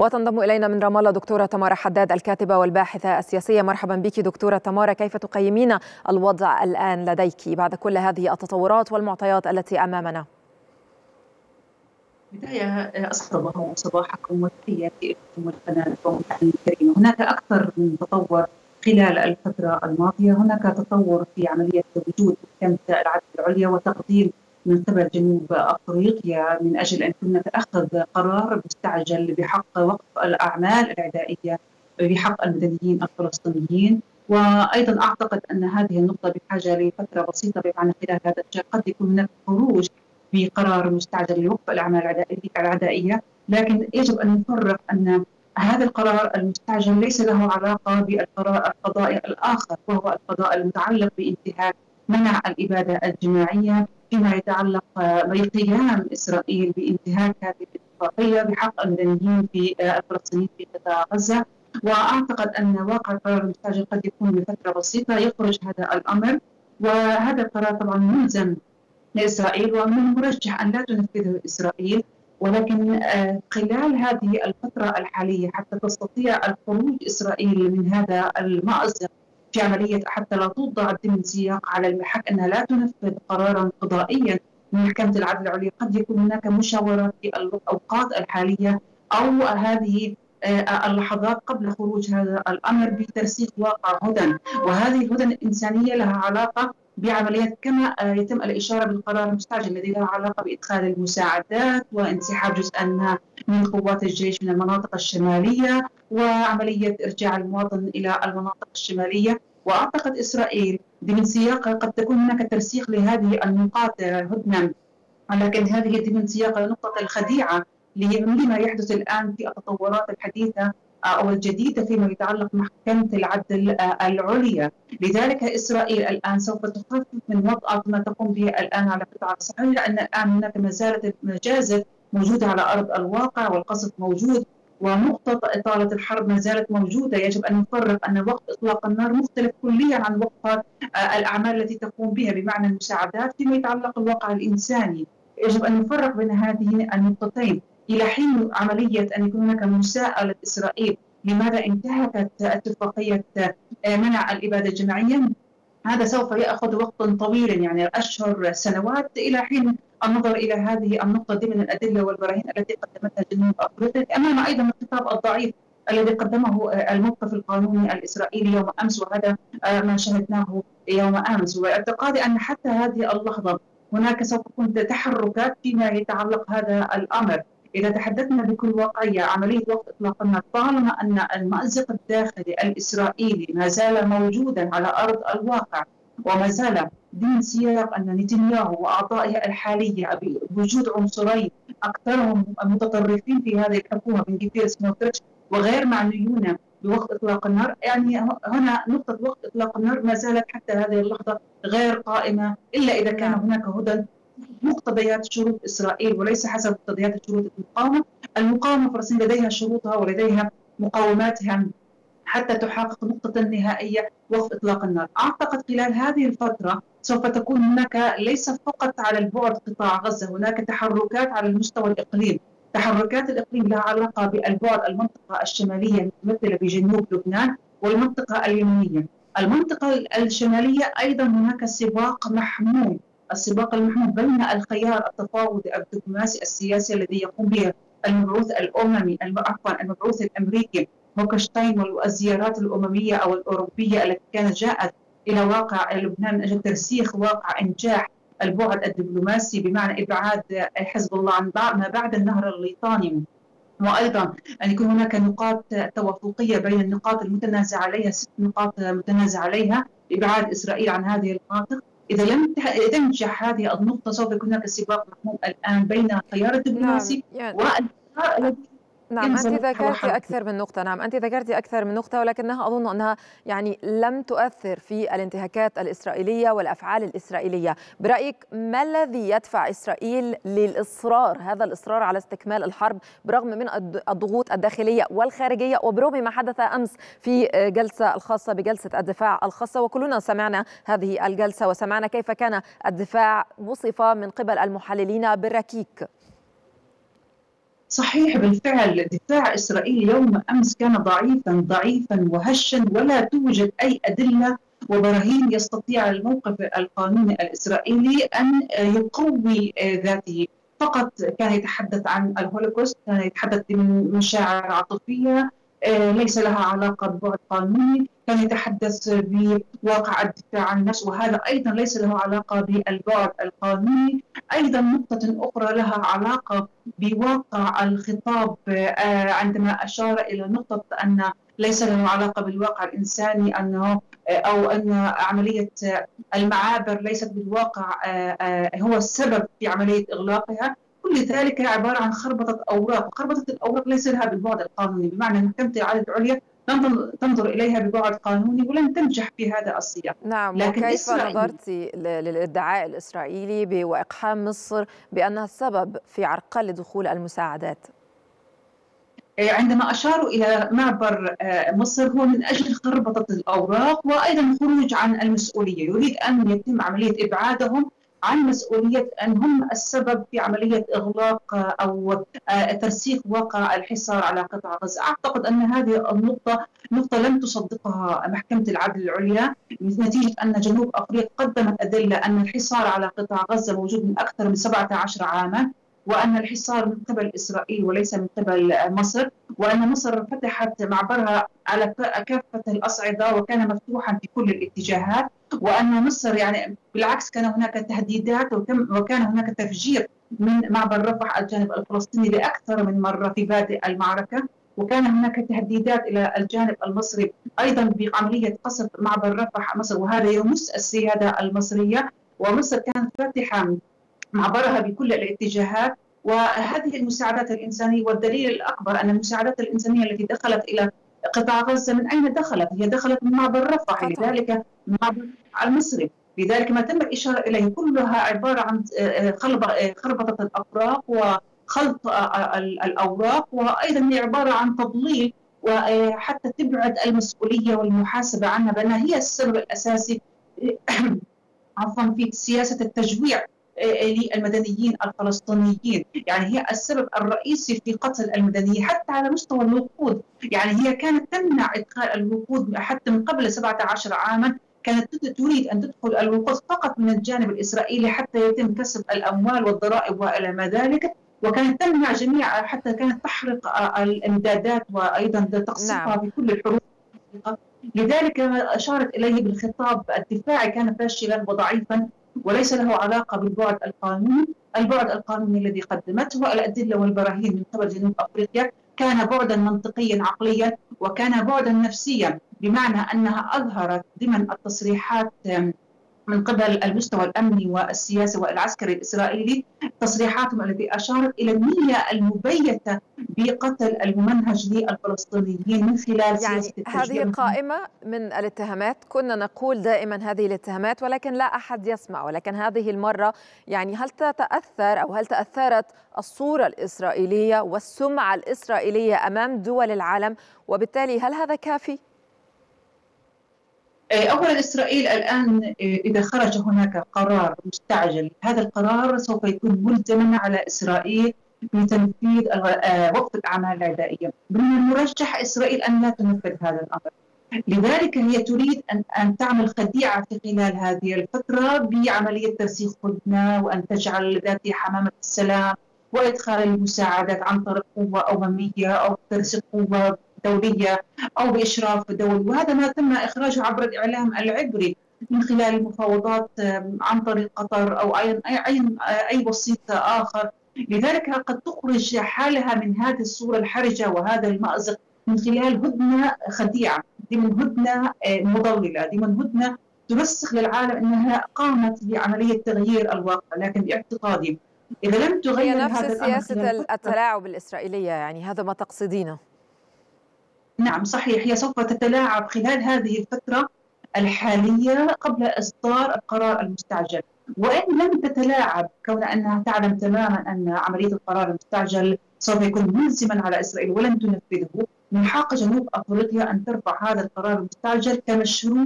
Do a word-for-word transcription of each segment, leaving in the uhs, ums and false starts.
وتنضم إلينا من رام الله دكتورة تمارا حداد الكاتبة والباحثة السياسية. مرحبا بك دكتورة تمارا، كيف تقيمين الوضع الآن لديك بعد كل هذه التطورات والمعطيات التي أمامنا؟ بداية أسعد صباحكم وتحياتي لكم والقناة ومتابعينا الكريم. هناك أكثر من تطور خلال الفترة الماضية. هناك تطور في عملية وجود محكمة العدل العليا وتقديم من قبل جنوب أفريقيا من أجل أن يتم أخذ قرار مستعجل بحق وقف الأعمال العدائية بحق المدنيين الفلسطينيين. وأيضا أعتقد أن هذه النقطة بحاجة لفترة بسيطة، بمعنى خلال هذا الشهر قد يكون هناك خروج بقرار مستعجل لوقف الأعمال العدائية، لكن يجب أن نفرق أن هذا القرار المستعجل ليس له علاقة بالقرار القضائي الآخر، وهو القضاء المتعلق بانتهاك منع الإبادة الجماعية فيما يتعلق بقيام إسرائيل بانتهاك هذه الاتفاقية بحق المدنيين في الفلسطينيين في قطاع غزة. وأعتقد أن واقع القرار المستعجل قد يكون بفترة بسيطة يخرج هذا الأمر، وهذا القرار طبعا ملزم لإسرائيل ومن المرجح أن لا تنفذه إسرائيل، ولكن خلال هذه الفترة الحالية حتى تستطيع الخروج إسرائيل من هذا المأزق في عملية حتى لا توضع ضمن سياق على المحك أنها لا تنفذ قرارا قضائيا من محكمة العدل العليا، قد يكون هناك مشاورات في الأوقات الحالية أو هذه اللحظات قبل خروج هذا الأمر بترسيخ واقع هدن، وهذه الهدن الإنسانية لها علاقة بعمليات كما يتم الإشارة بالقرار المستعجل الذي له علاقة بإدخال المساعدات وانسحاب جزءا من قوات الجيش من المناطق الشمالية وعملية إرجاع المواطن إلى المناطق الشمالية. وأعتقد إسرائيل ضمن سياق قد تكون هناك ترسيخ لهذه النقاط هدنة، ولكن هذه ضمن سياق النقطة الخديعة لما يحدث الآن في التطورات الحديثة أو الجديدة فيما يتعلق بمحكمة العدل العليا. لذلك إسرائيل الآن سوف تخفف من وطأة ما تقوم به الآن على قطاع الصحراء، لأن الآن هناك ما زالت المجازر موجودة على أرض الواقع والقصف موجود ونقطة إطالة الحرب ما زالت موجودة. يجب أن نفرق أن وقت إطلاق النار مختلف كليا عن وقت الأعمال التي تقوم بها بمعنى المساعدات فيما يتعلق بالواقع الإنساني. يجب أن نفرق بين هذه النقطتين إلى حين عملية أن يكون هناك مساءلة إسرائيل لماذا انتهكت اتفاقية منع الإبادة الجماعية. هذا سوف يأخذ وقت طويل، يعني أشهر سنوات، إلى حين النظر إلى هذه النقطة ضمن الأدلة والبراهين التي قدمتها جنوب أفريقيا، أمام أيضا الخطاب الضعيف الذي قدمه الموقف القانوني الإسرائيلي يوم أمس، وهذا ما شاهدناه يوم أمس. واعتقادي أن حتى هذه اللحظة هناك سوف تكون تحركات فيما يتعلق هذا الأمر. إذا تحدثنا بكل واقعية عملية وقف إطلاق النار، طالما أن المأزق الداخلي الإسرائيلي ما زال موجودا على أرض الواقع وما زال ضمن سياق أن نتنياهو وأعضائه الحالية بوجود عنصرين أكثرهم متطرفين في هذه الحكومة من جيفير سموتريتش وغير معنيون بوقف إطلاق النار، يعني هنا نقطة وقف إطلاق النار ما زالت حتى هذه اللحظة غير قائمة إلا إذا كان هناك هدى مقتضيات شروط إسرائيل وليس حسب مقتضيات شروط المقاومة. المقاومة الفلسطينية لديها شروطها ولديها مقاوماتها حتى تحقق نقطة نهائية وقف إطلاق النار. أعتقد خلال هذه الفترة سوف تكون هناك ليس فقط على البعد قطاع غزة، هناك تحركات على المستوى الإقليمي. تحركات الإقليم لها علاقة بالبعد المنطقة الشمالية المتمثلة بجنوب لبنان والمنطقة اليمنية. المنطقة الشمالية أيضا هناك سباق محموم، السباق المحموم بين الخيار التفاوضي الدبلوماسي السياسي الذي يقوم به المبعوث الأممي عفوا المبعوث الأمريكي هوكشتاين والزيارات الأممية أو الأوروبية التي كانت جاءت إلى واقع لبنان من أجل ترسيخ واقع إنجاح البعد الدبلوماسي بمعنى إبعاد حزب الله عن ما بعد النهر الليطاني، وأيضا أن يكون هناك نقاط توافقية بين النقاط المتنازع عليها، ست نقاط متنازع عليها، إبعاد إسرائيل عن هذه المناطق. إذا لم تنجح هذه النقطة سوف يكون هناك سباق محموم الآن بين الخيار الدبلوماسي نعم يعني والخيار الذي نعم أنت ذكرت أكثر من نقطة نعم أنت ذكرت أكثر من نقطة ولكنها أظن أنها يعني لم تؤثر في الانتهاكات الإسرائيلية والأفعال الإسرائيلية. برأيك ما الذي يدفع إسرائيل للإصرار هذا الإصرار على استكمال الحرب برغم من الضغوط الداخلية والخارجية وبرغم ما حدث أمس في جلسة الخاصة بجلسة الدفاع الخاصة؟ وكلنا سمعنا هذه الجلسة وسمعنا كيف كان الدفاع وصف من قبل المحللين بالركيك. صحيح بالفعل دفاع إسرائيل يوم أمس كان ضعيفا ضعيفا وهشا، ولا توجد أي أدلة وبراهين يستطيع الموقف القانوني الإسرائيلي أن يقوي ذاته. فقط كان يتحدث عن الهولوكوست، كان يتحدث من مشاعر عاطفية ليس لها علاقة ببعد قانوني، كان يتحدث بواقع الدفاع عن النفس وهذا أيضا ليس له علاقة بالبعد القانوني. أيضا نقطة أخرى لها علاقة بواقع الخطاب عندما أشار إلى نقطة أن ليس له علاقة بالواقع الإنساني، أنه أو أن عملية المعابر ليست بالواقع هو السبب في عملية إغلاقها. كل ذلك عبارة عن خربطة أوراق، خربطة الأوراق ليس لها بالبعد القانوني، بمعنى أن محكمة العدل العليا لن تنظر إليها ببعد قانوني ولن تنجح في هذا السياق. نعم، لكن وكيف نظرت للادعاء الإسرائيلي وإقحام مصر بأنها السبب في عرقلة دخول المساعدات؟ عندما أشاروا إلى معبر مصر هو من أجل خربطة الأوراق وأيضا الخروج عن المسؤولية، يريد أن يتم عملية إبعادهم عن مسؤولية أن هم السبب في عملية إغلاق أو ترسيخ واقع الحصار على قطاع غزة. أعتقد أن هذه النقطة نقطة لم تصدقها محكمة العدل العليا، نتيجة أن جنوب أفريقيا قدمت أدلة أن الحصار على قطاع غزة موجود من أكثر من سبعة عشر عاما، وأن الحصار من قبل إسرائيل وليس من قبل مصر، وأن مصر فتحت معبرها على كافة الأصعدة وكان مفتوحا في كل الاتجاهات، وأن مصر يعني بالعكس كان هناك تهديدات وكان هناك تفجير من معبر رفح الجانب الفلسطيني لأكثر من مرة في بادئ المعركة، وكان هناك تهديدات إلى الجانب المصري أيضا بعملية قصف معبر رفح مصر، وهذا يمس السيادة المصرية، ومصر كانت فاتحة معبرها بكل الاتجاهات. وهذه المساعدات الإنسانية، والدليل الأكبر أن المساعدات الإنسانية التي دخلت إلى قطاع غزة من أين دخلت؟ هي دخلت من معبر رفح، لذلك معبر المصري، لذلك ما تم الإشارة إليه كلها عبارة عن خربطة الأوراق وخلط الأوراق، وأيضا هي عبارة عن تضليل وحتى تبعد المسؤولية والمحاسبة عنها بأنها هي السبب الأساسي عفوا في سياسة التجويع للمدنيين الفلسطينيين، يعني هي السبب الرئيسي في قتل المدنيين حتى على مستوى الوقود. يعني هي كانت تمنع إدخال الوقود حتى من قبل سبعة عشر عاما، كانت تريد أن تدخل الوقود فقط من الجانب الإسرائيلي حتى يتم كسب الأموال والضرائب وإلى ما ذلك، وكانت تمنع جميع حتى كانت تحرق الإمدادات وأيضا تقصفها نعم. في كل الحروب. لذلك ما أشارت إليه بالخطاب الدفاعي كان فاشلا وضعيفا وليس له علاقة بالبعد القانوني. البعد القانوني الذي قدمته الأدلة والبراهين من قبل جنوب أفريقيا كان بعدا منطقيا عقليا، وكان بعدا نفسيا، بمعنى أنها أظهرت ضمن التصريحات من قبل المستوى الأمني والسياسي والعسكري الإسرائيلي تصريحاتهم التي أشارت إلى النية المبيتة بقتل الممنهج للفلسطينيين من خلال يعني سياسة التشجيع. هذه قائمة من الاتهامات، كنا نقول دائما هذه الاتهامات ولكن لا أحد يسمع، ولكن هذه المرة يعني هل تتأثر أو هل تأثرت الصورة الإسرائيلية والسمعة الإسرائيلية أمام دول العالم، وبالتالي هل هذا كافي؟ أولا إسرائيل الآن إذا خرج هناك قرار مستعجل، هذا القرار سوف يكون ملزما على إسرائيل بتنفيذ وقف الأعمال العدائية. من المرجح إسرائيل أن لا تنفذ هذا الأمر، لذلك هي تريد أن أن تعمل خديعة في خلال هذه الفترة بعملية ترسيخ هدنة، وأن تجعل ذاتها حمامة السلام وإدخال المساعدات عن طريق قوة أممية أو ترسيخ قوة دولية أو بإشراف دولي، وهذا ما تم إخراجه عبر الإعلام العبري من خلال المفاوضات عن طريق قطر أو أي أي أي وسيط آخر. لذلك قد تخرج حالها من هذه الصورة الحرجة وهذا المأزق من خلال هدنة خديعة، ضمن هدنة مضللة، ضمن هدنة ترسخ للعالم أنها قامت بعملية تغيير الواقع. لكن باعتقادي إذا لم تغير هي نفس هذا سياسة التلاعب الإسرائيلية، يعني هذا ما تقصدينه؟ نعم صحيح، هي سوف تتلاعب خلال هذه الفترة الحالية قبل إصدار القرار المستعجل، وإن لم تتلاعب كون أنها تعلم تماما أن عملية القرار المستعجل سوف يكون ملزما على إسرائيل ولن تنفذه، من حق جنوب أفريقيا أن ترفع هذا القرار المستعجل كمشروع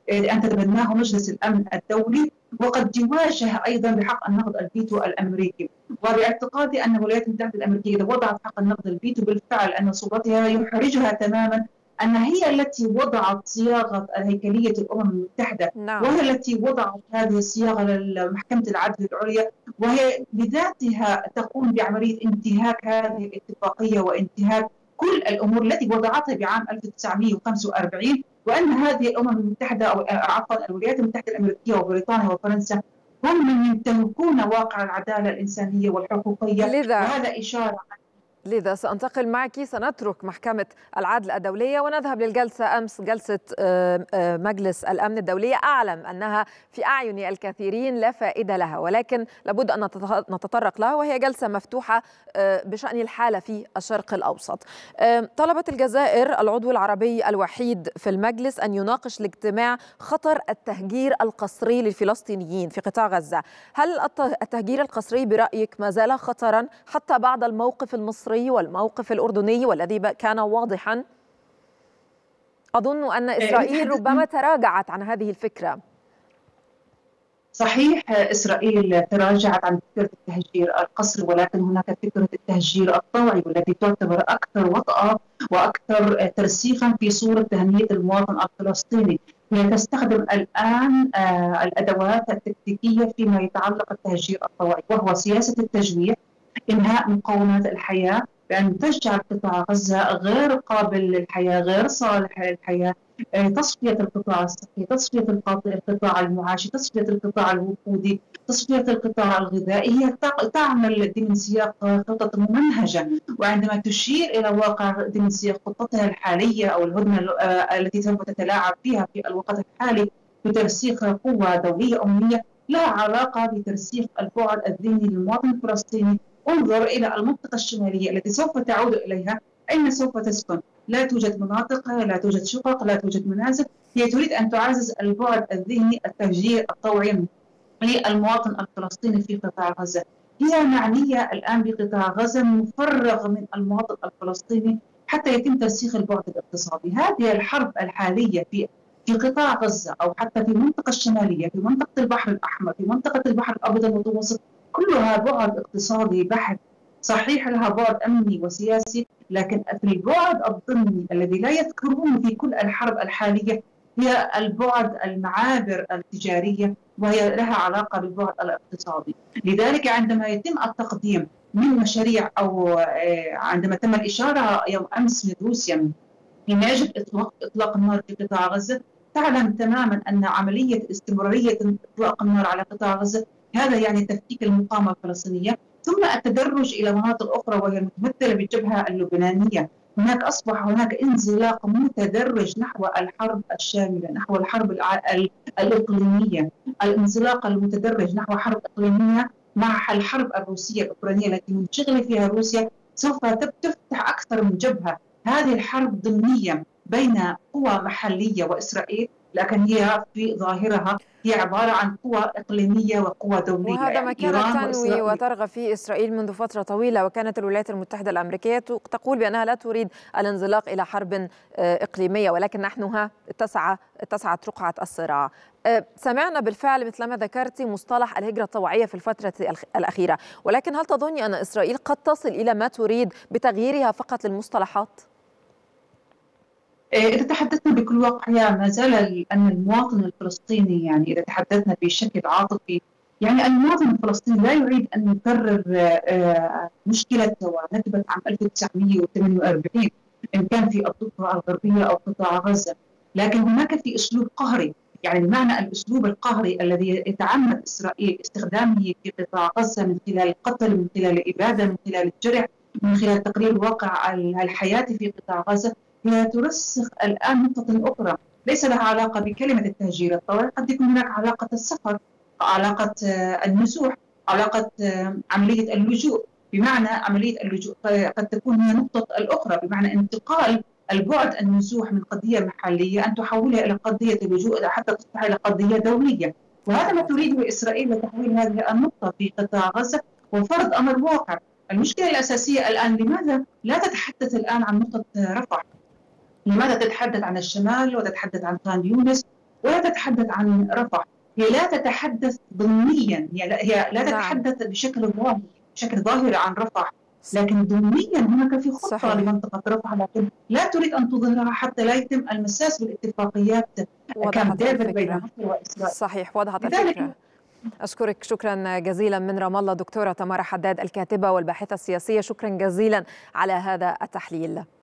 أن تتبناه مجلس الأمن الدولي، وقد يواجه أيضا بحق النقد الفيتو الأمريكي. وباعتقادي أن الولايات المتحدة الأمريكية إذا وضعت حق النقد الفيتو بالفعل أن صورتها يحرجها تماما أن هي التي وضعت صياغة هيكلية الأمم المتحدة، نعم. وهي التي وضعت هذه الصياغة لمحكمة العدل العليا، وهي بذاتها تقوم بعملية انتهاك هذه الاتفاقية وانتهاك كل الأمور التي وضعتها بعام ألف وتسعمئة وخمسة وأربعين، وأن هذه الأمم المتحدة أو عفوا الولايات المتحدة الأمريكية وبريطانيا وفرنسا هم من ينتهكون واقع العدالة الإنسانية والحقوقية. لذا وهذا إشارة لذا سأنتقل معك، سنترك محكمة العدل الدولية ونذهب للجلسة أمس، جلسة مجلس الأمن الدولية. أعلم أنها في أعين الكثيرين لا فائدة لها، ولكن لابد أن نتطرق لها، وهي جلسة مفتوحة بشأن الحالة في الشرق الأوسط. طلبت الجزائر العضو العربي الوحيد في المجلس أن يناقش الاجتماع خطر التهجير القسري للفلسطينيين في قطاع غزة. هل التهجير القسري برأيك ما زال خطرا حتى بعد الموقف المصري والموقف الأردني والذي كان واضحا؟ أظن أن إسرائيل ربما تراجعت عن هذه الفكرة. صحيح، إسرائيل تراجعت عن فكرة التهجير القسري، ولكن هناك فكرة التهجير الطوعي والتي تعتبر أكثر وطأة وأكثر ترسيخا في صورة تهنئة المواطن الفلسطيني. هي تستخدم الآن الأدوات التكتيكية فيما يتعلق بالتهجير الطوعي، وهو سياسة التجويع، إنهاء مقومات الحياة، بأن تجعل قطاع غزة غير قابل للحياة، غير صالح للحياة، تصفية القطاع الصحي، تصفية القطاع المعاشي، تصفية القطاع الوقودي، تصفية القطاع الغذائي. هي تعمل ضمن سياق خطط ممنهجة، وعندما تشير إلى واقع ضمن سياق خطتها الحالية أو الهدنة التي سوف تتلاعب فيها في الوقت الحالي بترسيخ قوة دولية أممية، لها علاقة بترسيخ البعد الذهني للمواطن الفلسطيني. انظر إلى المنطقة الشمالية التي سوف تعود إليها، أين سوف تسكن؟ لا توجد مناطق، لا توجد شقق، لا توجد منازل. هي تريد أن تعزز البعد الذهني التهجير الطوعي للمواطن الفلسطيني في قطاع غزة. هي معنية الآن بقطاع غزة مفرغ من المواطن الفلسطيني حتى يتم ترسيخ البعد الاقتصادي. هذه الحرب الحالية في في قطاع غزة أو حتى في المنطقة الشمالية، في منطقة البحر الأحمر، في منطقة البحر الأبيض المتوسط، كلها بعد اقتصادي بحت. صحيح لها بعد أمني وسياسي، لكن في البعد الضمني الذي لا يذكرونه في كل الحرب الحالية هي البعد المعابر التجارية، وهي لها علاقة بالبعد الاقتصادي. لذلك عندما يتم التقديم من مشاريع أو عندما تم الإشارة يوم أمس من روسيا حين يجب إطلاق إطلاق النار في قطاع غزة، تعلم تماما أن عملية استمرارية إطلاق النار على قطاع غزة هذا يعني تفكيك المقاومة الفلسطينية، ثم التدرج إلى مناطق أخرى وهي المتمثلة بالجبهة اللبنانية. هناك أصبح هناك انزلاق متدرج نحو الحرب الشاملة، نحو الحرب الإقليمية، الانزلاق المتدرج نحو حرب إقليمية مع الحرب الروسية الأوكرانية التي منشغلة فيها روسيا سوف تفتح أكثر من جبهة. هذه الحرب ضمنية بين قوى محلية وإسرائيل، لكن هي في ظاهرها هي عبارة عن قوى إقليمية وقوى دولية. وهذا ما كانت تنوي وترغب فيه إسرائيل منذ فترة طويلة، وكانت الولايات المتحدة الأمريكية تقول بأنها لا تريد الانزلاق إلى حرب إقليمية، ولكن نحن ها اتسع اتسعت رقعة الصراع. سمعنا بالفعل مثلما ذكرت مصطلح الهجرة الطوعية في الفترة الأخيرة، ولكن هل تظني أن إسرائيل قد تصل إلى ما تريد بتغييرها فقط للمصطلحات؟ إذا تحدثنا بكل واقعية ما زال أن المواطن الفلسطيني، يعني إذا تحدثنا بشكل عاطفي، يعني المواطن الفلسطيني لا يريد أن يكرر مشكلة ونكبة عام ألف وتسعمئة وثمانية وأربعين إن كان في الضفة الغربية أو قطاع غزة، لكن هناك في أسلوب قهري، يعني بمعنى الأسلوب القهري الذي يتعمد إسرائيل استخدامه في قطاع غزة من خلال القتل، من خلال الإبادة، من خلال الجرح، من خلال تقرير الواقع الحياتي في قطاع غزة، هي ترسخ الآن نقطة أخرى ليس لها علاقة بكلمة التهجير الطوعي. قد يكون هناك علاقة السفر، علاقة النزوح، علاقة عملية اللجوء، بمعنى عملية اللجوء قد تكون هي نقطة الأخرى، بمعنى انتقال البعد النزوح من قضية محلية أن تحولها إلى قضية اللجوء حتى تصبح إلى قضية دولية. وهذا ما تريده إسرائيل لتحويل هذه النقطة في قطاع غزة وفرض أمر واقع. المشكلة الأساسية الآن لماذا لا تتحدث الآن عن نقطة رفح؟ لماذا تتحدث عن الشمال وتتحدث عن خان يونس ولا تتحدث عن رفح. هي لا تتحدث ضمنيا، هي لا تتحدث نعم. بشكل ظاهري بشكل ظاهري عن رفح، لكن ضمنيا هناك في خطة صحيح. لمنطقة رفح، لكن لا تريد أن تظهرها حتى لا يتم المساس بالاتفاقيات كامب ديفيد بين مصر وإسرائيل. صحيح، وضحت الفكرة. أشكرك شكرا جزيلا من رام الله دكتورة تمارا حداد الكاتبة والباحثة السياسية، شكرا جزيلا على هذا التحليل.